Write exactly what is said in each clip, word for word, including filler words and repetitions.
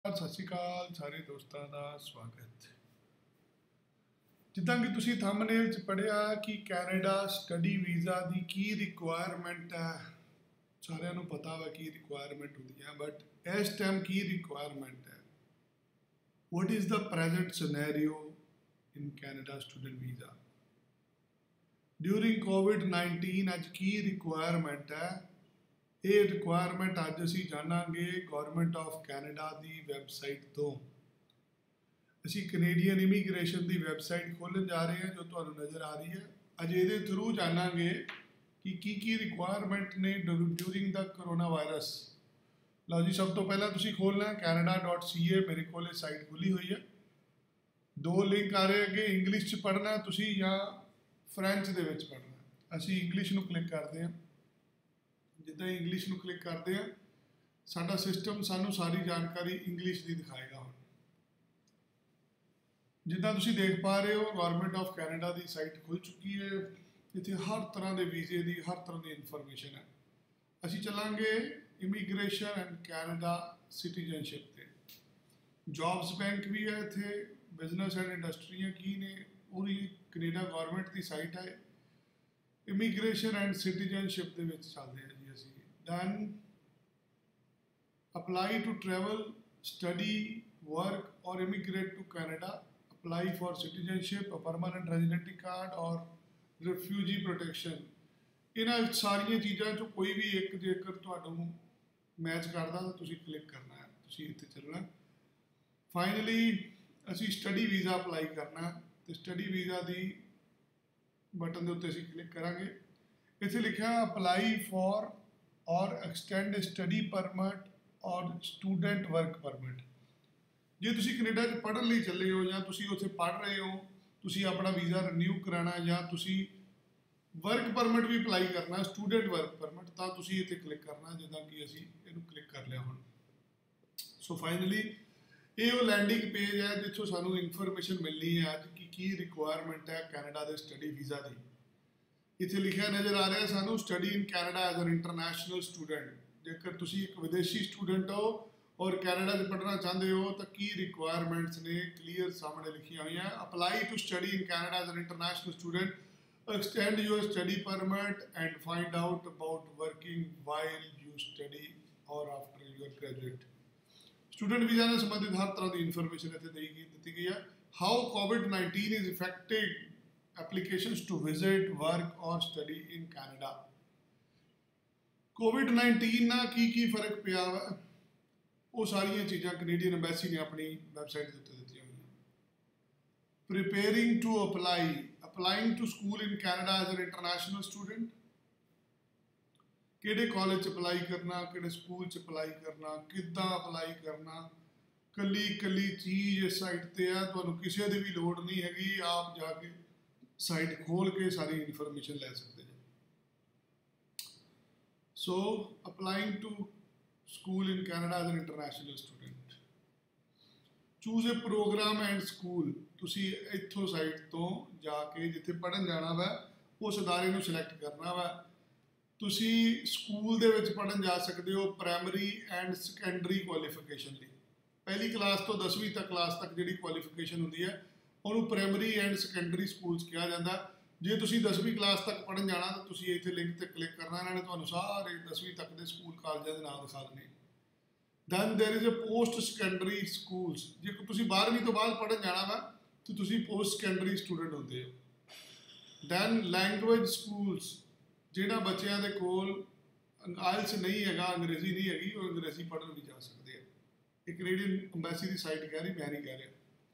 ਸਤਿ ਸ਼੍ਰੀ ਅਕਾਲ ਸਾਰੇ ਦੋਸਤਾਂ ਦਾ ਸਵਾਗਤ। ਜਿੱਦਾਂ ਕਿ ਤੁਸੀਂ ਥੰਬਨੇਲ 'ਚ ਪੜ੍ਹਿਆ ਕਿ ਕੈਨੇਡਾ ਸਟੱਡੀ ਵੀਜ਼ਾ ਦੀ ਕੀ ਰਿਕੁਆਇਰਮੈਂਟ ਹੈ, ਸਾਰਿਆਂ ਨੂੰ ਪਤਾ ਵਾ ਕੀ ਰਿਕੁਆਇਰਮੈਂਟ ਹੁੰਦੀ ਹੈ, ਬਟ ਇਸ ਟਾਈਮ ਕੀ ਰਿਕੁਆਇਰਮੈਂਟ ਹੈ। What is the present scenario in Canada student visa during COVID nineteen. ਅੱਜ ਕੀ ਰਿਕੁਆਇਰਮੈਂਟ ਹੈ, ਇਹ ਰਿਕੁਆਇਰਮੈਂਟ ਅੱਜ ਅਸੀਂ ਜਾਣਾਂਗੇ ਗੌਰਮੈਂਟ ਆਫ ਕੈਨੇਡਾ ਦੀ ਵੈਬਸਾਈਟ ਤੋਂ। ਅਸੀਂ ਕੈਨੇਡੀਅਨ ਇਮੀਗ੍ਰੇਸ਼ਨ ਦੀ ਵੈਬਸਾਈਟ ਖੋਲ੍ਹਣ ਜਾ ਰਹੇ ਹਾਂ ਜੋ ਤੁਹਾਨੂੰ ਨਜ਼ਰ ਆ ਰਹੀ ਹੈ। ਅੱਜ ਇਹਦੇ ਥਰੂ ਜਾਣਾਂਗੇ ਕਿ ਕੀ ਕੀ ਰਿਕੁਆਇਰਮੈਂਟ ਨੇ ਡਿਊਰਿੰਗ ਦਾ ਕਰੋਨਾ ਵਾਇਰਸ। ਲਓ ਜੀ, ਸਭ ਤੋਂ ਪਹਿਲਾਂ ਤੁਸੀਂ ਖੋਲ੍ਹਣਾ ਕੈਨੇਡਾ ਡੋਟ ਸੀ ਏ। ਮੇਰੇ ਕੋਲ ਇਹ ਸਾਈਟ ਖੁੱਲ੍ਹੀ ਹੋਈ ਹੈ। ਦੋ ਲਿੰਕ ਆ ਰਹੇ ਅੱਗੇ, ਇੰਗਲਿਸ਼ 'ਚ ਪੜ੍ਹਨਾ ਤੁਸੀਂ ਜਾਂ ਫਰੈਂਚ ਦੇ ਵਿੱਚ ਪੜ੍ਹਨਾ। ਅਸੀਂ ਇੰਗਲਿਸ਼ ਨੂੰ ਕਲਿੱਕ ਕਰਦੇ ਹਾਂ। ਜਿੱਦਾਂ ਇੰਗਲਿਸ਼ ਨੂੰ ਕਲਿੱਕ ਕਰਦੇ ਹਾਂ, ਸਾਡਾ ਸਿਸਟਮ ਸਾਨੂੰ ਸਾਰੀ ਜਾਣਕਾਰੀ ਇੰਗਲਿਸ਼ ਦੀ ਦਿਖਾਏਗਾ। ਹੁਣ ਜਿੱਦਾਂ ਤੁਸੀਂ ਦੇਖ ਪਾ ਰਹੇ ਹੋ, ਗੌਰਮੈਂਟ ਆਫ ਕੈਨੇਡਾ ਦੀ ਸਾਈਟ ਖੁੱਲ੍ਹ ਚੁੱਕੀ ਹੈ। ਇੱਥੇ ਹਰ ਤਰ੍ਹਾਂ ਦੇ ਵੀਜ਼ੇ ਦੀ ਹਰ ਤਰ੍ਹਾਂ ਦੀ ਇਨਫੋਰਮੇਸ਼ਨ ਹੈ। ਅਸੀਂ ਚੱਲਾਂਗੇ ਇਮੀਗ੍ਰੇਸ਼ਨ ਐਂਡ ਕੈਨੇਡਾ ਸਿਟੀਜ਼ਨਸ਼ਿਪ 'ਤੇ। ਜੌਬਸ ਬੈਂਕ ਵੀ ਹੈ ਇੱਥੇ, ਬਿਜ਼ਨਸ ਐਂਡ ਇੰਡਸਟਰੀਆਂ ਕੀ ਨੇ, ਪੂਰੀ ਕੈਨੇਡਾ ਗੌਰਮੈਂਟ ਦੀ ਸਾਈਟ ਹੈ। ਇਮੀਗ੍ਰੇਸ਼ਨ ਐਂਡ ਸਿਟੀਜ਼ਨਸ਼ਿਪ ਦੇ ਵਿੱਚ ਚੱਲਦੇ ਹਾਂ ਜੀ ਅਸੀਂ। Then apply to travel, study, work or immigrate to Canada, apply for citizenship, permanent residency card or refugee protection. ਇਹਨਾਂ ਸਾਰੀਆਂ ਚੀਜ਼ਾਂ 'ਚੋਂ ਕੋਈ ਵੀ ਇੱਕ ਜੇਕਰ ਤੁਹਾਨੂੰ ਮੈਚ ਕਰਦਾ ਤਾਂ ਤੁਸੀਂ ਕਲਿੱਕ ਕਰਨਾ ਹੈ, ਤੁਸੀਂ ਇੱਥੇ ਚੱਲਣਾ। ਫਾਈਨਲੀ ਅਸੀਂ ਸਟੱਡੀ ਵੀਜ਼ਾ ਅਪਲਾਈ ਕਰਨਾ ਤੇ ਸਟੱਡੀ ਵੀਜ਼ਾ ਦੀ ਬਟਨ ਦੇ ਉੱਤੇ ਅਸੀਂ ਕਲਿੱਕ ਕਰਾਂਗੇ। ਇੱਥੇ ਲਿਖਿਆ apply for or extend study permit or student work permit. ਜੇ ਤੁਸੀਂ ਕੈਨੇਡਾ 'ਚ ਪੜ੍ਹਨ ਲਈ ਚੱਲੇ ਹੋ ਜਾਂ ਤੁਸੀਂ ਉੱਥੇ ਪੜ੍ਹ ਰਹੇ ਹੋ, ਤੁਸੀਂ ਆਪਣਾ ਵੀਜ਼ਾ ਰਿਨਿਊ ਕਰਾਉਣਾ ਜਾਂ ਤੁਸੀਂ ਵਰਕ ਪਰਮਿਟ ਵੀ ਅਪਲਾਈ ਕਰਨਾ, ਸਟੂਡੈਂਟ ਵਰਕ ਪਰਮਿਟ, ਤਾਂ ਤੁਸੀਂ ਇੱਥੇ ਕਲਿੱਕ ਕਰਨਾ। ਜਿੱਦਾਂ ਕਿ ਅਸੀਂ ਇਹਨੂੰ ਕਲਿੱਕ ਕਰ ਲਿਆ ਹੁਣ। ਸੋ ਫਾਈਨਲੀ ਇਹ ਉਹ ਲੈਂਡਿੰਗ ਪੇਜ ਹੈ ਜਿੱਥੋਂ ਸਾਨੂੰ ਇਨਫੋਰਮੇਸ਼ਨ ਮਿਲਣੀ ਹੈ ਅੱਜ ਕਿ ਕੀ ਰਿਕੁਆਇਰਮੈਂਟ ਹੈ ਕੈਨੇਡਾ ਦੇ ਸਟੱਡੀ ਵੀਜ਼ਾ ਦੀ। ਇੱਥੇ ਲਿਖਿਆ ਨਜ਼ਰ ਆ ਰਿਹਾ ਸਾਨੂੰ study in Canada as an international student. ਜੇਕਰ ਤੁਸੀਂ ਇੱਕ ਵਿਦੇਸ਼ੀ ਸਟੂਡੈਂਟ ਹੋ ਔਰ ਕੈਨੇਡਾ 'ਚ ਪੜ੍ਹਨਾ ਚਾਹੁੰਦੇ ਹੋ ਤਾਂ ਕੀ ਰਿਕੁਆਇਰਮੈਂਟਸ ਨੇ ਕਲੀਅਰ ਸਾਹਮਣੇ ਲਿਖੀਆਂ ਹੋਈਆਂ। Apply to study in Canada as an international student, extend your study permit and find out about working while you study or after your graduate। Student visa ਨਾਲ ਸੰਬੰਧਿਤ ਹਰ ਤਰ੍ਹਾਂ ਦੀ ਇਨਫੋਰਮੇਸ਼ਨ ਇੱਥੇ ਦੇਈ ਗਈ ਦਿੱਤੀ ਗਈ ਹੈ। How COVID nineteen is affecting applications to visit, work or study in Canada. COVID nineteen ਨਾਲ ਕੀ ਕੀ ਫਰਕ ਪਿਆ ਵਾ, ਉਹ ਸਾਰੀਆਂ ਚੀਜ਼ਾਂ ਕੈਨੇਡੀਅਨ ਐਮਬੈਸੀ ਨੇ ਆਪਣੀ ਵੈਬਸਾਈਟ ਦੇ ਉੱਤੇ ਦਿੱਤੀਆਂ ਹੋਈਆਂ। Preparing to apply, applying to school in Canada as an international student. ਕਿਹੜੇ ਕਾਲਜ 'ਚ ਅਪਲਾਈ ਕਰਨਾ, ਕਿਹੜੇ ਸਕੂਲ 'ਚ ਅਪਲਾਈ ਕਰਨਾ, ਕਿੱਦਾਂ ਅਪਲਾਈ ਕਰਨਾ, ਕੱਲੀ ਕੱਲੀ ਚੀਜ਼ ਇਸ ਸਾਈਟ 'ਤੇ ਆ। ਤੁਹਾਨੂੰ ਕਿਸੇ ਦੀ ਵੀ ਲੋੜ ਨਹੀਂ ਹੈਗੀ, ਆਪ ਜਾ ਕੇ ਸਾਈਟ ਖੋਲ੍ਹ ਕੇ ਸਾਰੀ ਇਨਫੋਰਮੇਸ਼ਨ ਲੈ ਸਕਦੇ ਜੀ। So applying to school in Canada as an international student, choose a program and school. ਤੁਸੀਂ ਇੱਥੋਂ ਸਾਈਟ ਤੋਂ ਜਾ ਕੇ ਜਿੱਥੇ ਪੜ੍ਹਨ ਜਾਣਾ ਵਾ ਉਸ ਅਦਾਰੇ ਨੂੰ ਸਿਲੈਕਟ ਕਰਨਾ ਵਾ। ਤੁਸੀਂ ਸਕੂਲ ਦੇ ਵਿੱਚ ਪੜ੍ਹਨ ਜਾ ਸਕਦੇ ਹੋ ਪ੍ਰਾਇਮਰੀ ਐਂਡ ਸੈਕੰਡਰੀ ਕੁਆਲੀਫਿਕੇਸ਼ਨ ਲਈ। ਪਹਿਲੀ ਕਲਾਸ ਤੋਂ ਦਸਵੀਂ ਤੱਕ ਕਲਾਸ ਤੱਕ ਜਿਹੜੀ ਕੁਆਲੀਫਿਕੇਸ਼ਨ ਹੁੰਦੀ ਹੈ ਉਹਨੂੰ ਪ੍ਰਾਇਮਰੀ ਐਂਡ ਸੈਕੰਡਰੀ ਸਕੂਲਸ ਕਿਹਾ ਜਾਂਦਾ। ਜੇ ਤੁਸੀਂ ਦਸਵੀਂ ਕਲਾਸ ਤੱਕ ਪੜ੍ਹਨ ਜਾਣਾ ਤਾਂ ਤੁਸੀਂ ਇੱਥੇ ਲਿੰਕ 'ਤੇ ਕਲਿੱਕ ਕਰਨਾ। ਇਹਨਾਂ ਨੇ ਤੁਹਾਨੂੰ ਸਾਰੇ ਦਸਵੀਂ ਤੱਕ ਦੇ ਸਕੂਲ ਕਾਲਜਾਂ ਦੇ ਨਾਮ ਦਿਖਾ ਦੇਣੇ। Then there is a post secondary schools. ਜੇ ਤੁਸੀਂ ਬਾਰ੍ਹਵੀਂ ਤੋਂ ਬਾਅਦ ਪੜ੍ਹਨ ਜਾਣਾ ਵਾ ਤਾਂ ਤੁਸੀਂ ਪੋਸਟ ਸੈਕੰਡਰੀ ਸਟੂਡੈਂਟ ਹੁੰਦੇ ਹੋ। ਦੈਨ ਲੈਂਗੁਏਜ ਸਕੂਲਸ, ਜਿਹੜਾ ਬੱਚਿਆਂ ਦੇ ਕੋਲ ਆਇਲਸ ਨਹੀਂ ਹੈਗਾ, ਅੰਗਰੇਜ਼ੀ ਨਹੀਂ ਹੈਗੀ, ਉਹ ਅੰਗਰੇਜ਼ੀ ਪੜ੍ਹਨ ਵੀ ਜਾ ਸਕਦੇ ਆ। ਇਹ ਕੈਨੇਡੀਅਨ ਅੰਬੈਸੀ ਦੀ ਸਾਈਟ ਕਹਿ ਰਹੀ, ਮੈਂ ਨਹੀਂ ਕਹਿ ਰਿਹਾ।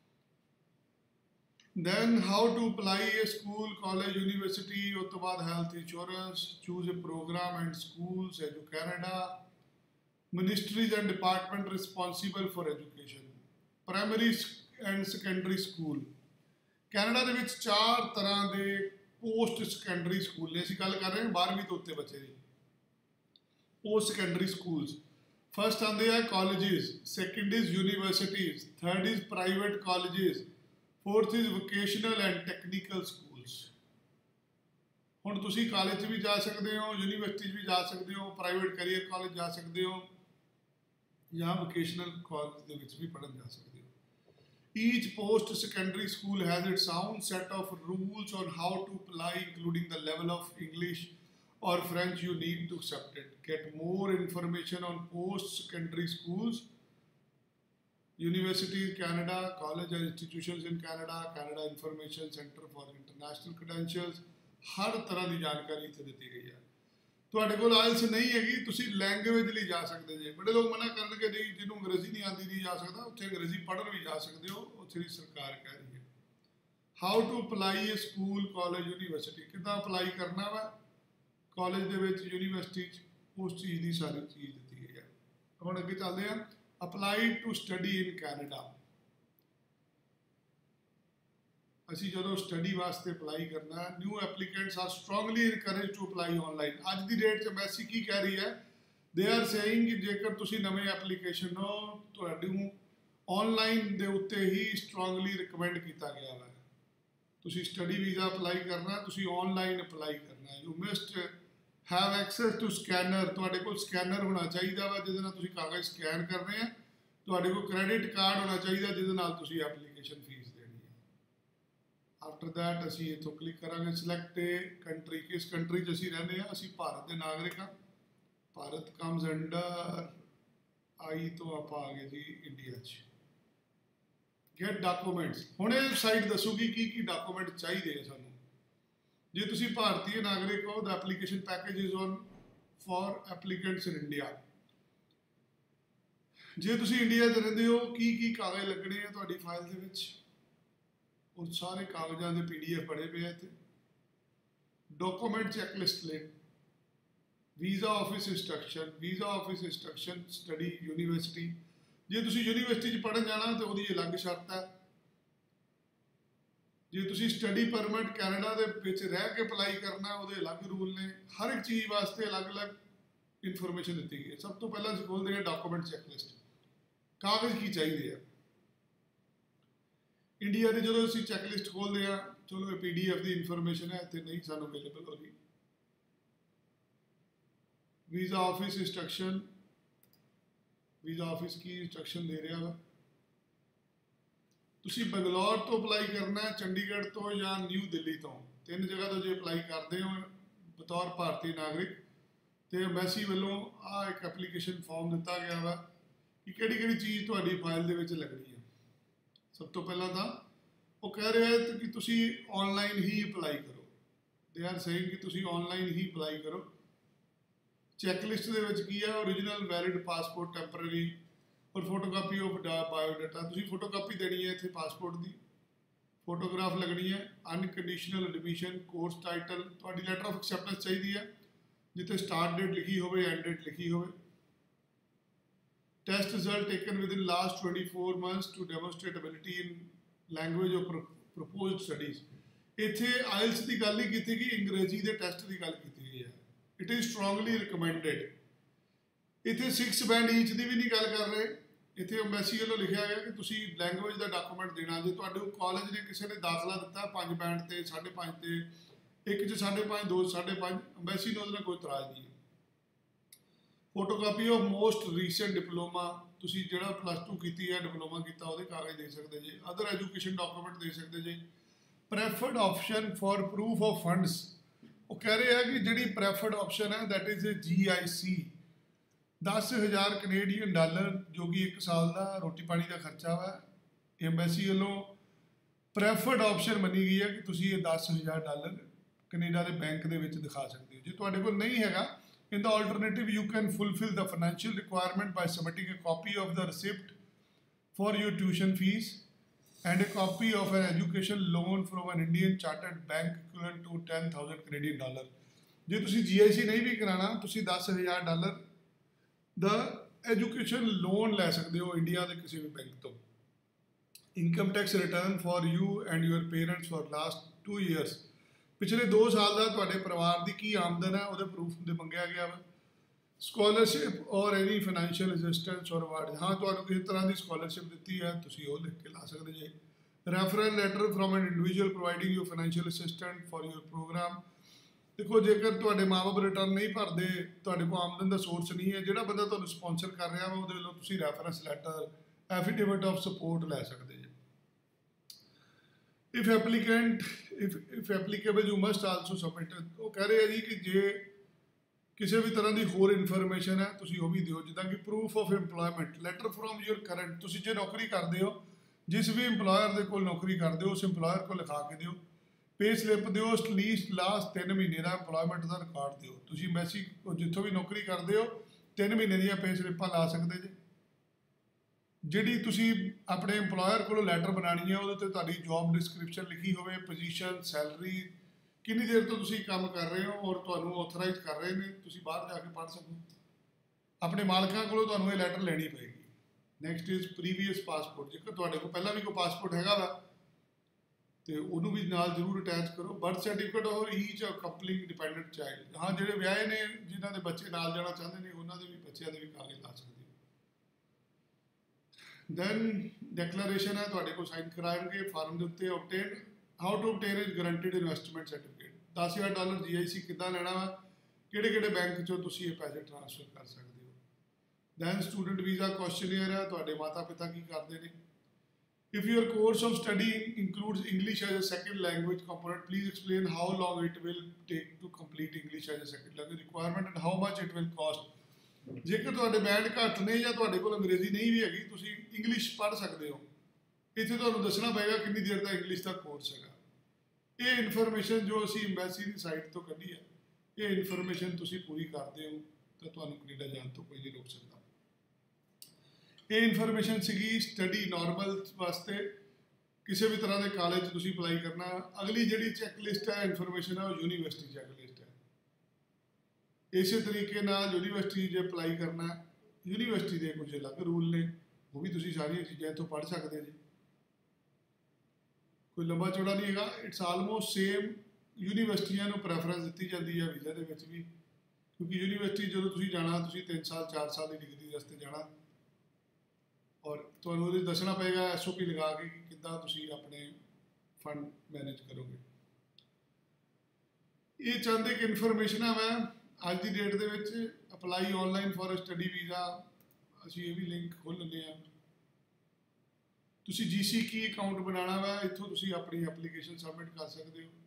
Then how to apply a school, college, university. ਉਸ ਤੋਂ ਬਾਅਦ health insurance, choose a program and schools, EduCanada, ministries and department responsible for education, primary and secondary school. Canada ਦੇ ਵਿੱਚ ਚਾਰ ਤਰ੍ਹਾਂ ਦੇ ਪੋਸਟ ਸੈਕੰਡਰੀ ਸਕੂਲ ਨੇ। ਅਸੀਂ ਗੱਲ ਕਰ ਰਹੇ ਹਾਂ ਬਾਰ੍ਹਵੀਂ ਤੋਂ ਉੱਤੇ ਬੱਚੇ ਦੀ। ਪੋਸਟ ਸੈਕੰਡਰੀ ਸਕੂਲਸ ਫਸਟ ਆਉਂਦੇ ਆ colleges, second is universities, third is private colleges, fourth is vocational and technical schools. ਹੁਣ ਤੁਸੀਂ ਕਾਲਜ 'ਚ ਵੀ ਜਾ ਸਕਦੇ ਹੋ, ਯੂਨੀਵਰਸਿਟੀ 'ਚ ਵੀ ਜਾ ਸਕਦੇ ਹੋ, ਪ੍ਰਾਈਵੇਟ ਕੈਰੀਅਰ ਕਾਲਜ ਜਾ ਸਕਦੇ ਹੋ, ਜਾਂ ਵੋਕੇਸ਼ਨਲ ਕਾਲਜ ਦੇ ਵਿੱਚ ਵੀ ਪੜ੍ਹਨ ਜਾ ਸਕਦੇ ਹੋ। Each post-secondary school has its own set of rules on how to apply, including the level of English or French you need to accept it. Get more information on post-secondary schools, universities, Canada, college and institutions in Canada, Canada Information Center for International Credentials, हर तरह की जानकारी इत्थे दित्ती गई है। ਤੁਹਾਡੇ ਕੋਲ IELTS नहीं हैगी, ਤੁਸੀਂ लैंग्वेज ਲਈ ਜਾ ਸਕਦੇ ਜੇ। बड़े लोग मना करनगे नहीं, ਜਿਹਨੂੰ अंग्रेजी नहीं आती नहीं जा सकता, ਉੱਥੇ अंग्रेजी पढ़न भी जा सकते हो, ਉੱਥੇ ਦੀ ਸਰਕਾਰ ਕਹਿ ਰਹੀ ਹੈ। How to apply a school college university, कितना अप्लाई करना वा कॉलेज ਦੇ ਵਿੱਚ यूनिवर्सिटी 'ਚ, ਉਸ ਚੀਜ਼ ਦੀ ਸਾਰੀ ਚੀਜ਼ ਦਿੱਤੀ ਗਈ ਹੈ। ਹੁਣ ਅੱਗੇ ਚੱਲਦੇ ਹਾਂ। Apply to study in Canada. ਅਸੀਂ ਜਦੋਂ ਸਟੱਡੀ ਵਾਸਤੇ ਅਪਲਾਈ ਕਰਨਾ, new applicants are strongly encourage to apply online. ਅੱਜ ਦੀ ਡੇਟ 'ਚ ਐਮਬੈਸੀ ਕੀ ਕਹਿ ਰਹੀ ਹੈ, ਦੇ ਆਰ ਸੇਇੰਗ ਕਿ ਜੇਕਰ ਤੁਸੀਂ ਨਵੇਂ ਐਪਲੀਕੇਸ਼ਨ ਹੋ, ਤੁਹਾਨੂੰ ਆਨਲਾਈਨ ਦੇ ਉੱਤੇ ਹੀ ਸਟਰੋਂਗਲੀ ਰਿਕਮੈਂਡ ਕੀਤਾ ਗਿਆ ਹੈ। ਤੁਸੀਂ ਸਟੱਡੀ ਵੀਜ਼ਾ ਅਪਲਾਈ ਕਰਨਾ, ਤੁਸੀਂ ਆਨਲਾਈਨ ਅਪਲਾਈ ਕਰਨਾ। You must have access to scanner, ਤੁਹਾਡੇ ਕੋਲ ਸਕੈਨਰ ਹੋਣਾ ਚਾਹੀਦਾ ਵਾ ਜਿਹਦੇ ਨਾਲ ਤੁਸੀਂ ਕਾਗਜ਼ ਸਕੈਨ ਕਰਨੇ ਆ। ਤੁਹਾਡੇ ਕੋਲ ਕ੍ਰੈਡਿਟ ਕਾਰਡ ਹੋਣਾ ਚਾਹੀਦਾ ਜਿਹਦੇ ਨਾਲ ਤੁਸੀਂ ਐਪਲੀਕੇਸ਼ਨ ਫੀਸ ਦੇਣੀ ਹੈ। ਆਫਟਰ ਦੈਟ ਅਸੀਂ ਇੱਥੋਂ ਕਲਿੱਕ ਕਰਾਂਗੇ ਸਿਲੈਕਟ ਏ ਕੰਟਰੀ, ਕਿਸ ਕੰਟਰੀ 'ਚ ਅਸੀਂ ਰਹਿੰਦੇ ਹਾਂ। ਅਸੀਂ ਭਾਰਤ ਦੇ ਨਾਗਰਿਕ ਹਾਂ। ਭਾਰਤ ਕਮਸ ਅੰਡਰ ਆਈ ਤੋਂ ਆਪਾਂ ਆ ਗਏ ਜੀ ਇੰਡੀਆ 'ਚ। ਗੈਟ ਡਾਕੂਮੈਂਟਸ, ਹੁਣ ਇਹ ਸਾਈਟ ਦੱਸੂਗੀ ਕੀ ਕੀ ਡਾਕੂਮੈਂਟ ਚਾਹੀਦੇ ਆ ਸਾਨੂੰ। ਜੇ ਤੁਸੀਂ ਭਾਰਤੀ ਨਾਗਰਿਕ ਹੋ, the application package is on for applicants in India. ਜੇ ਤੁਸੀਂ ਇੰਡੀਆ 'ਚ ਰਹਿੰਦੇ ਹੋ, ਕੀ ਕੀ ਕਾਗਜ਼ ਲੱਗਣੇ ਆ ਤੁਹਾਡੀ ਫਾਈਲ ਦੇ ਵਿੱਚ, ਉਹ ਸਾਰੇ ਕਾਗਜ਼ਾਂ ਦੇ ਪੀ ਡੀ ਐਫ ਬਣੇ ਪਏ ਆ ਇੱਥੇ। Document checklist link, visa office instruction, visa office instruction study university. ਜੇ ਤੁਸੀਂ ਯੂਨੀਵਰਸਿਟੀ 'ਚ ਪੜ੍ਹਨ ਜਾਣਾ ਤਾਂ ਉਹਦੀ ਅਲੱਗ ਸ਼ਰਤ ਹੈ। ਜੇ ਤੁਸੀਂ ਸਟੱਡੀ ਪਰਮਿਟ ਕੈਨੇਡਾ ਦੇ ਵਿੱਚ ਰਹਿ ਕੇ ਅਪਲਾਈ ਕਰਨਾ, ਉਹਦੇ ਅਲੱਗ ਰੂਲ ਨੇ। ਹਰ ਇੱਕ ਚੀਜ਼ ਵਾਸਤੇ ਅਲੱਗ-ਅਲੱਗ ਇਨਫੋਰਮੇਸ਼ਨ ਦਿੱਤੀ ਗਈ ਹੈ। ਸਭ ਤੋਂ ਪਹਿਲਾਂ ਅਸੀਂ ਖੋਲ੍ਹਦੇ ਹਾਂ ਡਾਕੂਮੈਂਟ ਚੈੱਕਲਿਸਟ, ਕਾਗਜ਼ ਕੀ ਚਾਹੀਦੇ ਆ। ਇੰਡੀਆ ਦੇ ਜਦੋਂ ਅਸੀਂ ਚੈੱਕਲਿਸਟ ਖੋਲ੍ਹਦੇ ਹਾਂ, ਚਲੋ ਇਹ ਪੀ ਡੀ ਐਫ ਦੀ ਇਨਫੋਰਮੇਸ਼ਨ ਹੈ, ਇੱਥੇ ਨਹੀਂ ਸਾਨੂੰ ਅਵੇਲੇਬਲ ਹੋ ਰਹੀ। Visa office instruction, visa office ਕੀ ਇੰਸਟਰਕਸ਼ਨ ਦੇ ਰਿਹਾ ਵਾ। ਤੁਸੀਂ ਬੰਗਲੌਰ ਤੋਂ ਅਪਲਾਈ ਕਰਨਾ, ਚੰਡੀਗੜ੍ਹ ਤੋਂ ਜਾਂ ਨਿਊ ਦਿੱਲੀ ਤੋਂ, ਤਿੰਨ ਜਗ੍ਹਾ ਤੋਂ ਜੇ ਅਪਲਾਈ ਕਰਦੇ ਹੋ ਬਤੌਰ ਭਾਰਤੀ ਨਾਗਰਿਕ, ਤੇ ਐਮਬੈਸੀ ਵੱਲੋਂ ਆਹ ਇੱਕ ਐਪਲੀਕੇਸ਼ਨ ਫਾਰਮ ਦਿੱਤਾ ਗਿਆ ਵਾ ਕਿ ਕਿਹੜੀ ਕਿਹੜੀ ਚੀਜ਼ ਤੁਹਾਡੀ ਫਾਈਲ ਦੇ ਵਿੱਚ ਲੱਗਣੀ ਹੈ। ਸਭ ਤੋਂ ਪਹਿਲਾਂ ਤਾਂ ਉਹ ਕਹਿ ਰਿਹਾ ਹੈ ਕਿ ਤੁਸੀਂ ਆਨਲਾਈਨ ਹੀ ਅਪਲਾਈ ਕਰੋ। ਦੇ ਆਰ ਸੇਇੰਗ ਕਿ ਤੁਸੀਂ ਆਨਲਾਈਨ ਹੀ ਅਪਲਾਈ ਕਰੋ। ਚੈੱਕਲਿਸਟ ਦੇ ਵਿੱਚ ਕੀ ਹੈ, original valid passport temporary or photocopy of biodata. ਤੁਸੀਂ ਫੋਟੋਕਾਪੀ ਦੇਣੀ ਹੈ ਇੱਥੇ ਪਾਸਪੋਰਟ ਦੀ, ਫੋਟੋਗ੍ਰਾਫ ਲੱਗਣੀ ਹੈ। ਅਨਕੰਡੀਸ਼ਨਲ ਐਡਮਿਸ਼ਨ, ਕੋਰਸ ਟਾਈਟਲ, ਤੁਹਾਡੀ ਲੈਟਰ ਆਫ ਐਕਸੈਪਟੈਂਸ ਚਾਹੀਦੀ ਹੈ ਜਿੱਥੇ ਸਟਾਰਟ ਡੇਟ ਲਿਖੀ ਹੋਵੇ, ਐਂਡ ਡੇਟ ਲਿਖੀ ਹੋਵੇ। Test result taken within last twenty four months to demonstrate ability in language of proposed studies. ਇੱਥੇ ਆਇਲਸ ਦੀ ਗੱਲ ਨਹੀਂ ਕੀਤੀ ਗਈ, ਅੰਗਰੇਜ਼ੀ ਦੇ ਟੈਸਟ ਦੀ ਗੱਲ ਕੀਤੀ ਗਈ ਹੈ। It is strongly recommended. ਇੱਥੇ ਸਿਕਸ ਬੈਂਡ ਈਚ ਦੀ ਵੀ ਨਹੀਂ ਗੱਲ ਕਰ ਰਹੇ। ਇੱਥੇ ਐਮਬੈਸੀ ਵੱਲੋਂ ਲਿਖਿਆ ਗਿਆ ਕਿ ਤੁਸੀਂ ਲੈਂਗੁਏਜ ਦਾ ਡਾਕੂਮੈਂਟ ਦੇਣਾ। ਜੇ ਤੁਹਾਡੇ ਕਾਲਜ ਨੇ ਕਿਸੇ ਨੇ ਦਾਖਲਾ ਦਿੱਤਾ ਪੰਜ ਬੈਂਡ ਤੇ, ਸਾਢੇ ਪੰਜ ਤੇ, ਇੱਕ 'ਚ ਸਾਢੇ ਪੰਜ, ਦੋ 'ਚ ਸਾਢੇ ਪੰਜ, ਐਮਬੈਸੀ ਨੂੰ ਉਹਦੇ ਨਾਲ ਕੋਈ ਇਤਰਾਜ਼ ਨਹੀਂ ਹੈ। Photocopy of most recent diploma, ਤੁਸੀਂ ਜਿਹੜਾ ਪਲੱਸ ਟੂ ਕੀਤੀ ਹੈ, ਡਿਪਲੋਮਾ ਕੀਤਾ, ਉਹਦੇ ਕਾਗਜ਼ ਦੇ ਸਕਦੇ ਜੇ। ਅਦਰ ਐਜੂਕੇਸ਼ਨ ਡਾਕੂਮੈਂਟ ਦੇ ਸਕਦੇ ਜੇ। Preferred option for proof of funds, ਉਹ ਕਹਿ ਰਹੇ ਆ ਕਿ ਜਿਹੜੀ ਪ੍ਰੈਫਰਡ ਆਪਸ਼ਨ ਹੈ that is a G I ਸੀ, ਦਸ ਹਜ਼ਾਰ ਕੈਨੇਡੀਅਨ ਡਾਲਰ, ਜੋ ਕਿ ਇੱਕ ਸਾਲ ਦਾ ਰੋਟੀ ਪਾਣੀ ਦਾ ਖਰਚਾ ਵਾ। ਐਮਬੈਸੀ ਵੱਲੋਂ ਪ੍ਰੈਫਰਡ ਆਪਸ਼ਨ ਮੰਨੀ ਗਈ ਹੈ ਕਿ ਤੁਸੀਂ ਇਹ ਦਸ ਹਜ਼ਾਰ ਡਾਲਰ ਕੈਨੇਡਾ ਦੇ ਬੈਂਕ ਦੇ ਵਿੱਚ ਦਿਖਾ ਸਕਦੇ ਹੋ। ਜੇ ਤੁਹਾਡੇ ਕੋਲ ਨਹੀਂ ਹੈਗਾ, in the alternative you can fulfill the financial requirement by submitting a copy of the receipt for your tuition fees and a copy of an education loan from an Indian chartered bank equivalent to ten thousand Canadian dollar। ਜੇ ਤੁਸੀਂ ਜੀ I ਸੀ ਨਹੀਂ ਵੀ ਕਰਾਉਣਾ, ਤੁਸੀਂ ਦਸ ਹਜ਼ਾਰ dollar ਦਾ education loan ਲੈ ਸਕਦੇ ਹੋ ਇੰਡੀਆ ਦੇ ਕਿਸੇ ਵੀ ਬੈਂਕ ਤੋਂ। Income tax return for you and your parents for last two years, ਪਿਛਲੇ ਦੋ ਸਾਲ ਦਾ ਤੁਹਾਡੇ ਪਰਿਵਾਰ ਦੀ ਕੀ ਆਮਦਨ ਹੈ ਉਹਦੇ ਪ੍ਰੂਫ ਦੇ ਮੰਗਿਆ ਗਿਆ ਵਾ। Scholarship or any financial assistance or award, ਹਾਂ ਤੁਹਾਨੂੰ ਕਿਸੇ ਤਰ੍ਹਾਂ ਦੀ ਸਕੋਲਰਸ਼ਿਪ ਦਿੱਤੀ ਹੈ ਤੁਸੀਂ ਉਹ ਲਿਖ ਕੇ ਲਾ ਸਕਦੇ ਜੇ। Referral letter from an individual providing you financial assistant for your program, देखो जेकर तुहाडे माँ बाप रिटर्न नहीं भरते, तुहाडे कोल आमदन का सोर्स नहीं है, जिहड़ा बंदा तुहानूं स्पॉन्सर कर रहा वा उहदे वल्लों तुसीं reference letter, affidavit of support लै सकदे जे। If applicant if if applicable you must also submit, वो कह रहे हैं जी कि जे किसी भी तरह की होर इन्फॉर्मेशन है तुसीं वो भी दिओ, जिद्दां कि proof of employment, letter from your current, तुसीं जे नौकरी करदे हो, जिस भी इंपलॉयर दे कोल नौकरी करदे हो उस इंपलॉयर को लिखा के दिओ, पे स्लिप दिओ, लीस्ट लास्ट तीन महीने का इंपलॉयमेंट का रिकॉर्ड दिओ। तुसीं मैसी जिथों भी नौकरी करते हो तीन महीने दी पे स्लिपां ला सकते जे। जिहड़ी तुसीं अपने इंपलॉयर कोलों लैटर बनानी है उहदे ते तुहाडी जॉब डिस्क्रिप्शन लिखी होवे, पोजीशन, सैलरी, कितनी देर तो तुसीं काम कर रहे हो और तुहानूं ऑथराइज कर रहे हैं, तुसीं बाहर जाके पढ़ सको। अपने मालकां कोलों तुहानूं ये लैटर लेनी पेगी। नैक्सट इज प्रीवियस पासपोर्ट, जेकर तुहाडे कोल पहला भी कोई पासपोर्ट हैगा वा तो उन्होंने भी नाल जरूर अटैच करो। बर्थ सर्टिफिकेट और ईच कंपलिंग डिपेंडेंट चाइल्ड, हाँ जो विआहे ने जिन्हों के बच्चे नाल जाना चाहते हैं उन्होंने भी बच्चों के भी कागज ला सकते हो। दैन डिक्लेरेशन है तुहाडे को साइन कराएंगे फॉर्म के उत्ते। Obtain how to obtain is guaranteed investment certificate, दस हज़ार डॉलर जी आई सी किद्दां लेना वा, किहड़े किहड़े बैंक चों तुसीं ये पैसे ट्रांसफर कर सकते हो। दैन स्टूडेंट वीज़ा क्वेश्चनेयर है, तुहाडे माता पिता की करते हैं। If your course of study includes English as a second language component, please explain how long it will take to complete English as a second language requirement and how much it will cost. जेकर तुहाडे band घट ने या तुहाडे कोल अंग्रेजी नहीं भी हैगी, तुसीं इंग्लिश पढ़ सकते हो, इत्थे तुहानूं दसना पेगा कितनी देर का इंग्लिश का कोर्स हैगा। ये इन्फॉर्मेशन जो असीं एम्बैसी की साइट तो कढ़ी है, ये इन्फॉर्मेशन तुसीं पूरी करते हो तो तुहानूं कनेडा जाण तो कोई नहीं रोक सकता। ये इन्फॉर्मेशन सी स्टडी नॉर्मल वास्ते, किसी भी तरह के कॉलेज तुसीं अप्लाई करना। अगली जी चैकलिस्ट है इन्फॉर्मेशन है वो यूनीवर्सिटी चैकलिस्ट है। इस तरीके नाल यूनीवर्सिटी जो अप्लाई करना, यूनीवर्सिटी के कुछ अलग रूल ने, वो भी तुसीं सारिया चीज़ां इत्थों पढ़ सकते जी, कोई लंबा चौड़ा नहीं है। इट्स आलमोस्ट सेम, यूनीवर्सिटियां नूं प्रैफरेंस दी जाती है वीज़ा के विच भी, क्योंकि यूनीवर्सिटी जो तुसीं जाना तुसीं तीन साल चार साल की डिग्री वास्ते जाना और तुहानूं उहदे दसना पेगा एस ओ पी लगा के कि किद्दां तुसीं अपने फंड मैनेज करोगे। ये चाहते कि इन्फॉर्मेशन है मैं अज की डेट के अपलाई ऑनलाइन फॉर स्टडी वीज़ा, असीं ये भी लिंक खोल लैंदे आ। तुसीं जी सी की अकाउंट बनाना वा, इत्थों तुसीं अपनी एप्लीकेशन सबमिट कर सकते हो।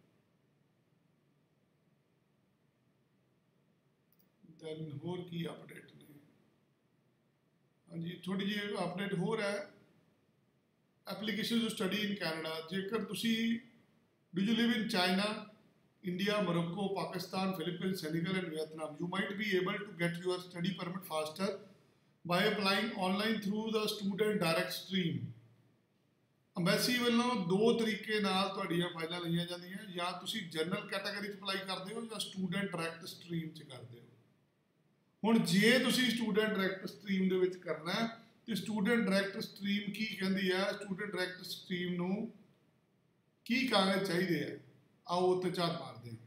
दैन होर की अपडेट ने, हाँ जी थोड़ी जी अपडेट होर है। Application to study in Canada, जेकर तुसीं do you live in China, India, Morocco, Pakistan, Philippines, Senegal and Vietnam, you might be able to get your study permit faster by applying online through the student direct stream. Embassy वालों दो तरीके नाल तुहाडियां फाइलां लईआं जांदियां, या तुसीं general category च apply करते हो या स्टूडेंट डायरैक्ट स्ट्रीम च करते हो। हुण जे तुसीं स्टूडेंट डायरैक्ट स्ट्रीम दे विच करना है तो स्टूडेंट डायरैक्ट स्ट्रीम की कहती है, स्टूडेंट डायरैक्ट स्ट्रीम नूं की कागज चाहिए है, आओ उत्ते झात मारते हैं।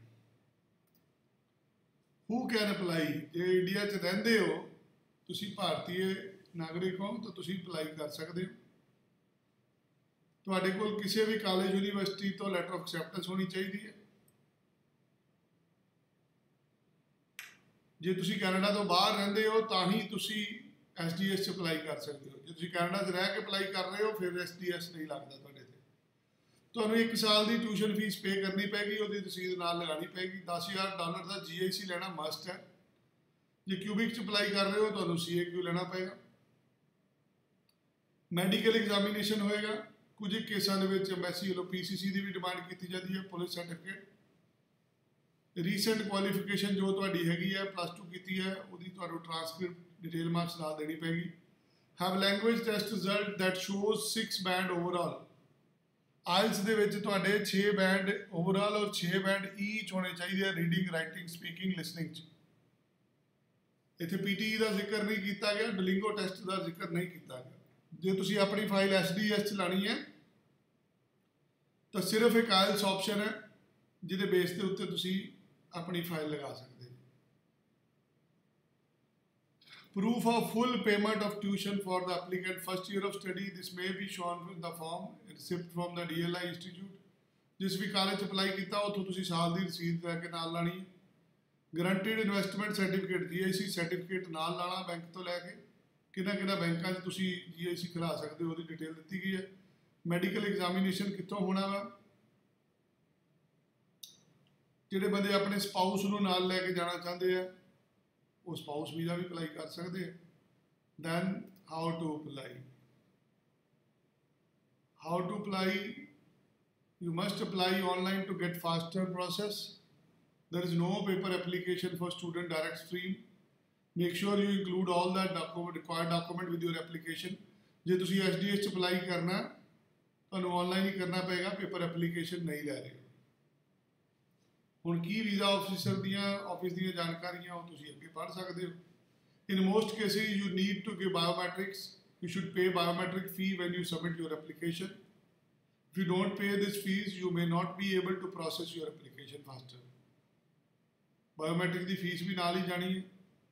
हू कैन अप्लाई, जे इंडिया च रहिंदे हो, तुसीं भारतीय नागरिक हो तो तुसीं अप्लाई कर सकते हो। तुहाडे कोल किसी भी कॉलेज यूनीवर्सिटी तो लैटर ऑफ एक्सैप्टेंस होनी चाहिए है। जे तुसीं कैनेडा तो बाहर रहिंदे हो तो ही तुसीं एस डी एस अप्लाई कर सकते हो। जो तुसीं कैनेडा च रह के अप्लाई कर रहे हो फिर एस डी एस नहीं लगता तुहाडे ते। तुहानूं एक साल की ट्यूशन फीस पे करनी पैगी, उसकी रसीद नाल लगानी पैगी। दस हज़ार डॉलर का जी आई सी लेना मस्ट है। जे क्यूबिक च अप्लाई कर रहे हो तुहानूं सी ए क्यू लेना पेगा। मैडिकल एग्जामिनेशन होएगा, कुछ केसां दे विच एम्बैसी वालों पी सी सी की भी डिमांड की जाती है, पुलिस सर्टिफिकेट। रीसेंट क्वालिफिकेशन जो तुहाडी हैगी है, प्लस टू की है, उसकी तुहानूं ट्रांसक्रिप्ट डिटेल मार्क्स नाल देनी पैगी। Have language test result that shows six band overall. IELTS दे विच तुहाडे छे बैंड ओवरऑल और छे बैंड ईच होने चाहिए, रीडिंग, राइटिंग, स्पीकिंग, लिसनिंग च। इत्थे पी टी ई का जिक्र नहीं किया गया, डुलिंगो टेस्ट का जिक्र नहीं किया गया। जे तुसीं अपनी फाइल एस डी एस च लानी है तो सिर्फ एक आइल्स ऑप्शन है जिहदे बेस के उत्ते तुसीं अपनी फाइल लगा सकते हैं। Proof of full payment of tuition for the applicant first year of study, this may be shown in the form receipt from the D L I institute. जिस भी कॉलेज अप्लाई किया उतों तुसीं साल की रसीद लैके नाल लानी है। ਗਰੰਟਿਡ ਇਨਵੈਸਟਮੈਂਟ ਸਰਟੀਫਿਕੇਟ ਜੀ ਆਈ ਸੀ ਸਰਟੀਫਿਕੇਟ ਨਾਲ ਲਾਣਾ ਬੈਂਕ ਤੋਂ ਲੈ ਕੇ, ਕਿਹਨਾਂ ਕਿਹਨਾਂ ਬੈਂਕਾਂ 'ਚ ਤੁਸੀਂ ਜੀ ਆਈ ਸੀ ਖਿਲਾ ਸਕਦੇ ਹੋ ਉਹਦੀ ਡਿਟੇਲ ਦਿੱਤੀ ਗਈ ਹੈ। ਮੈਡੀਕਲ ਐਗਜ਼ਾਮੀਨੇਸ਼ਨ ਕਿੱਥੋਂ ਹੋਣਾ ਵਾ, ਜਿਹੜੇ ਬੰਦੇ ਆਪਣੇ ਸਪਾਊਸ ਨੂੰ ਨਾਲ ਲੈ ਕੇ ਜਾਣਾ ਚਾਹੁੰਦੇ ਆ ਉਹ ਸਪਾਊਸ ਵੀਜ਼ਾ ਵੀ ਅਪਲਾਈ ਕਰ ਸਕਦੇ ਆ। Then how to apply, how to apply, you must apply online to get faster process. There is no paper application for student direct stream. Make sure you include all that document, required document with your application. ਜੇ ਤੁਸੀਂ S D S 'ਚ apply ਕਰਨਾ ਤੁਹਾਨੂੰ online ਹੀ ਕਰਨਾ ਪਏਗਾ, paper application ਨਹੀਂ ਲੈ ਰਹੇ। ਹੁਣ ਕੀ ਵੀਜ਼ਾ ਆਫਿਸਰ ਦੀਆਂ ਆਫਿਸ ਦੀਆਂ ਜਾਣਕਾਰੀਆਂ ਉਹ ਤੁਸੀਂ ਅੱਗੇ ਪੜ੍ਹ ਸਕਦੇ ਹੋ। In most cases you need to give biometrics. You should pay biometric fee when you submit your application. If you don't pay this fees, you may not be able to process your application faster. Biometric ਦੀ fees ਵੀ ਨਾਲ ਹੀ ਜਾਣੀ ਹੈ।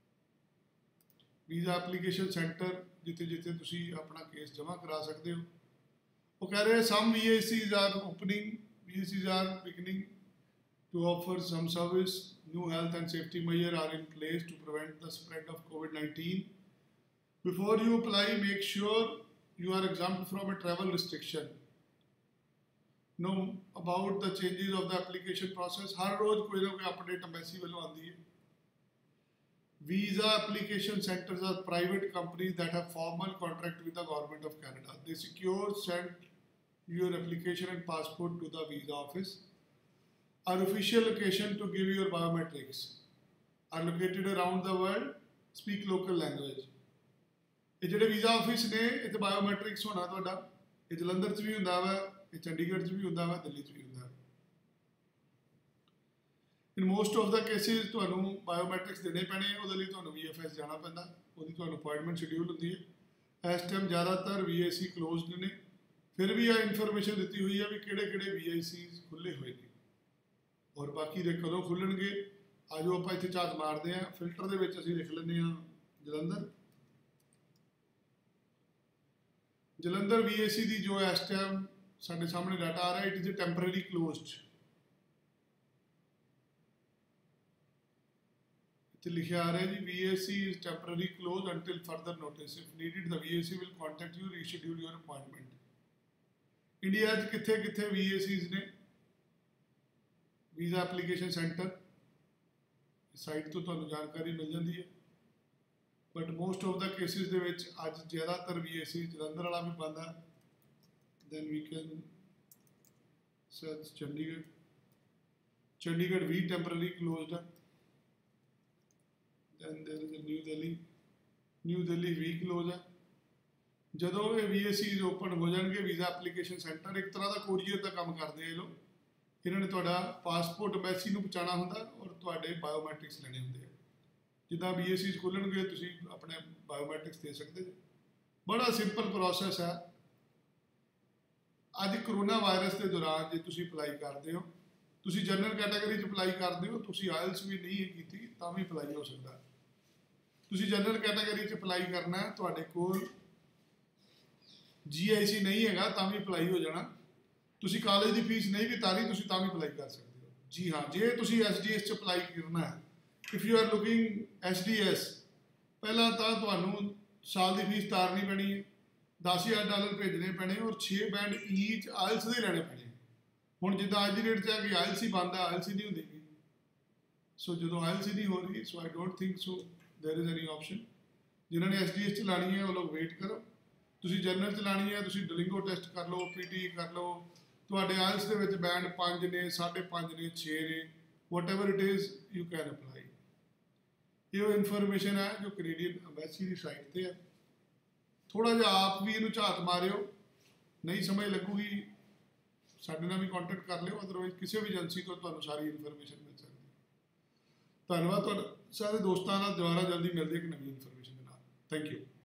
Visa application centre ਜਿੱਥੇ ਜਿੱਥੇ ਤੁਸੀਂ ਆਪਣਾ ਕੇਸ ਜਮ੍ਹਾਂ ਕਰਾ ਸਕਦੇ ਹੋ। ਉਹ ਕਹਿ ਰਹੇ some V A Cs are opening, V A Cs are beginning to offer some service. New health and safety measures are in place to prevent the spread of COVID nineteen. Before you apply, make sure you are exempt from a travel restriction. Know about the changes of the application process. हर रोज कोई ना कोई update embassy वालों आती है। Visa application centers are private companies that have formal contract with the government of Canada. They secure send your application and passport to the visa office. Our official location to give your biometrics are located around the world. Speak local language. ਇਹ ਜਿਹੜੇ visa office ਨੇ ਇੱਥੇ biometrics ਹੋਣਾ ਤੁਹਾਡਾ, ਇਹ ਜਲੰਧਰ 'ਚ ਵੀ ਹੁੰਦਾ ਵਾ, ਇਹ ਚੰਡੀਗੜ੍ਹ 'ਚ ਵੀ ਹੁੰਦਾ ਵਾ, ਦਿੱਲੀ 'ਚ ਵੀ ਹੁੰਦਾ। In most of the cases ਤੁਹਾਨੂੰ ਬਾਇਓਮੈਟ੍ਰਿਕਸ ਦੇਣੇ ਪੈਣੇ, ਉਹਦੇ ਲਈ ਤੁਹਾਨੂੰ ਵੀ ਐਫ ਐਸ ਜਾਣਾ ਪੈਂਦਾ, ਉਹਦੀ ਤੁਹਾਨੂੰ ਅਪਾਇੰਟਮੈਂਟ ਸ਼ਡਿਊਲ ਹੁੰਦੀ ਹੈ। ਇਸ ਟਾਈਮ ਜ਼ਿਆਦਾਤਰ ਵੀ ਆਈ ਸੀ ਕਲੋਜ਼ਡ ਨੇ, ਫਿਰ ਵੀ ਇਹ ਇਨਫੋਰਮੇਸ਼ਨ ਦਿੱਤੀ ਹੋਈ ਹੈ ਵੀ ਕਿਹੜੇ ਕਿਹੜੇ ਵੀ ਆਈ ਸੀਜ਼ ਖੁੱਲ੍ਹੇ ਹੋਏ ਨੇ ਔਰ ਬਾਕੀ ਦੇ ਕਦੋਂ ਖੁੱਲ੍ਹਣਗੇ। ਆਜੋ ਆਪਾਂ ਇੱਥੇ ਝਾਤ ਮਾਰਦੇ ਹਾਂ, ਫਿਲਟਰ ਦੇ ਵਿੱਚ ਅਸੀਂ ਲਿਖ ਲੈਂਦੇ ਹਾਂ ਜਲੰਧਰ। ਜਲੰਧਰ ਵੀ ਏ ਸੀ ਦੀ ਜੋ ਇਸ ਟਾਈਮ ਸਾਡੇ ਸਾਹਮਣੇ ਡਾਟਾ ਆ ਰਿਹਾ, it is a temporary closed. ਇੱਥੇ ਲਿਖਿਆ ਆ ਰਿਹਾ ਜੀ V A C is temporary close until further notice. If needed the V A C will contact you, reschedule your appointment. India 'ਚ ਕਿੱਥੇ ਕਿੱਥੇ ਵੀ ਏ ਸੀਜ਼ ਨੇ, ਵੀਜ਼ਾ ਐਪਲੀਕੇਸ਼ਨ ਸੈਂਟਰ ਸਾਈਟ ਤੋਂ ਤੁਹਾਨੂੰ ਜਾਣਕਾਰੀ ਮਿਲ ਜਾਂਦੀ ਹੈ। But most of the cases ਦੇ ਵਿੱਚ ਅੱਜ ਜ਼ਿਆਦਾਤਰ ਵੀ ਏ ਸੀ ਜਲੰਧਰ ਵਾਲਾ ਵੀ ਬੰਦ ਹੈ। Then we can search Chandigarh, Chandigarh ਵੀ ਟੈਂਪਰਰੀ ਕਲੋਜ਼ਡ ਹੈ। Then there is New Delhi, New Delhi ਵੀ ਕਲੋਜ਼ ਹੈ। ਜਦੋਂ ਇਹ ਵੀ ਏ ਸੀਜ਼ ਓਪਨ ਹੋ ਜਾਣਗੇ ਵੀਜ਼ਾ ਐਪਲੀਕੇਸ਼ਨ ਸੈਂਟਰ ਇੱਕ ਤਰ੍ਹਾਂ ਦਾ ਕੋਰੀਅਰ ਦਾ ਕੰਮ ਕਰਦੇ ਆ ਇਹ ਲੋਕ। ਇਹਨਾਂ ਨੇ ਤੁਹਾਡਾ ਪਾਸਪੋਰਟ ਐਮਬੈਸੀ ਨੂੰ ਪਹੁੰਚਾਉਣਾ ਹੁੰਦਾ ਔਰ ਤੁਹਾਡੇ ਬਾਇਓਮੈਟ੍ਰਿਕਸ ਲੈਣੇ ਹੁੰਦੇ ਆ। ਜਿੱਦਾਂ ਵੀ ਏ ਸੀਜ਼ ਖੋਲ੍ਹਣਗੇ ਤੁਸੀਂ ਆਪਣੇ ਬਾਇਓਮੈਟ੍ਰਿਕਸ ਦੇ ਸਕਦੇ ਹੋ। ਬੜਾ ਸਿੰਪਲ ਪ੍ਰੋਸੈਸ ਹੈ। ਅੱਜ ਕਰੋਨਾ ਵਾਇਰਸ ਦੇ ਦੌਰਾਨ ਜੇ ਤੁਸੀਂ ਅਪਲਾਈ ਕਰਦੇ ਹੋ, ਤੁਸੀਂ ਜਨਰਲ ਕੈਟਾਗਰੀ 'ਚ ਅਪਲਾਈ ਕਰਦੇ ਹੋ, ਤੁਸੀਂ ਆਇਲਸ ਵੀ ਨਹੀਂ ਕੀਤੀ ਤਾਂ ਵੀ ਅਪਲਾਈ ਹੋ ਸਕਦਾ। ਤੁਸੀਂ ਜਨਰਲ ਕੈਟਾਗਰੀ 'ਚ ਅਪਲਾਈ ਕਰਨਾ, ਤੁਹਾਡੇ ਕੋਲ ਜੀ ਆਈ ਸੀ ਨਹੀਂ ਹੈਗਾ ਤਾਂ ਵੀ ਅਪਲਾਈ ਹੋ ਜਾਣਾ। ਤੁਸੀਂ ਕਾਲਜ ਦੀ ਫੀਸ ਨਹੀਂ ਵੀ ਤਾਰੀ, ਤੁਸੀਂ ਤਾਂ ਵੀ ਅਪਲਾਈ ਕਰ ਸਕਦੇ ਹੋ। ਜੀ ਹਾਂ, ਜੇ ਤੁਸੀਂ ਐਸ ਡੀ ਐਸ 'ਚ ਅਪਲਾਈ ਕਰਨਾ ਹੈ, if you are looking S D S, ਪਹਿਲਾਂ ਤਾਂ ਤੁਹਾਨੂੰ ਸਾਲ ਦੀ ਫੀਸ ਤਾਰਨੀ ਪੈਣੀ ਹੈ, ਦਸ ਹਜ਼ਾਰ ਡਾਲਰ ਭੇਜਣੇ ਪੈਣੇ ਔਰ ਛੇ ਬੈਂਡ ਈਚ ਆਇਲਸ ਦੇ ਲੈਣੇ ਪੈਣੇ। ਹੁਣ ਜਿੱਦਾਂ ਅੱਜ ਦੀ ਡੇਟ 'ਚ ਹੈ ਕਿ ਆਇਲਸ ਹੀ ਬੰਦ ਹੈ, ਆਇਲਸ ਹੀ ਨਹੀਂ ਹੁੰਦੀ ਪਈ। ਸੋ ਜਦੋਂ ਆਇਲਸ ਹੀ ਨਹੀਂ ਹੋ ਰਹੀ, ਸੋ I don't think so there is any option. ਜਿਨ੍ਹਾਂ ਨੇ ਐਸ ਡੀ ਐਸ 'ਚ ਲਾਣੀ ਹੈ ਉਹ ਲੋਕ ਵੇਟ ਕਰੋ। ਤੁਸੀਂ ਜਨਰਲ 'ਚ ਲਾਣੀ ਹੈ, ਤੁਸੀਂ ਡਲਿੰਗੋ ਟੈਸਟ ਕਰ ਲਓ, ਪੀ ਟੀ ਕਰ ਲਓ। ਤੁਹਾਡੇ ਆਇਲਸ ਦੇ ਵਿੱਚ ਬੈਂਡ ਪੰਜ ਨੇ, ਸਾਢੇ ਪੰਜ ਨੇ, ਛੇ ਨੇ, whatever it is you can apply. ਇਹ ਉਹ ਇਨਫੋਰਮੇਸ਼ਨ ਹੈ ਜੋ ਕੈਨੇਡੀਅਨ ਐਮਬੈਸੀ ਦੀ ਸਾਈਟ 'ਤੇ ਹੈ। ਥੋੜ੍ਹਾ ਜਿਹਾ ਆਪ ਵੀ ਇਹਨੂੰ ਝਾਤ ਮਾਰਿਓ, ਨਹੀਂ ਸਮਝ ਲੱਗੂਗੀ ਸਾਡੇ ਨਾਲ ਵੀ ਕੰਟੈਕਟ ਕਰ ਲਿਓ, ਅਦਰਵਾਈਜ਼ ਕਿਸੇ ਵੀ ਏਜੰਸੀ ਤੋਂ ਤੁਹਾਨੂੰ ਸਾਰੀ ਇਨਫੋਰਮੇਸ਼ਨ ਮਿਲ ਸਕਦੀ ਹੈ। ਧੰਨਵਾਦ ਤੁਹਾਡਾ। ਸਾਰੇ ਦੋਸਤਾਂ ਨਾਲ ਦੁਬਾਰਾ ਜਲਦੀ ਮਿਲਦੇ ਇੱਕ ਨਵੀਂ ਇਨਫੋਰਮੇਸ਼ਨ ਦੇ ਨਾਲ। Thank you.